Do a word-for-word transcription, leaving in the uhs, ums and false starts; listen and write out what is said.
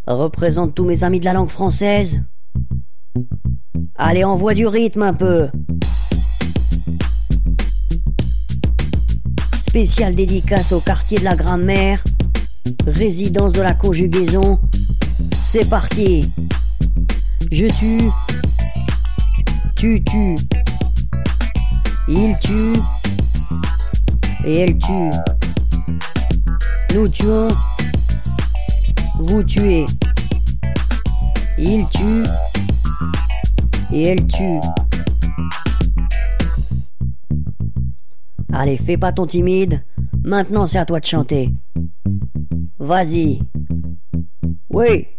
représente tous mes amis de la langue française. Allez, envoie du rythme un peu. Spéciale dédicace au quartier de la grammaire, résidence de la conjugaison. C'est parti. Je tue, tu tues, il tue, et elle tue. Nous tuons, vous tuez. Il tue, et elle tue. Allez, fais pas ton timide. Maintenant, c'est à toi de chanter. Vas-y. Oui.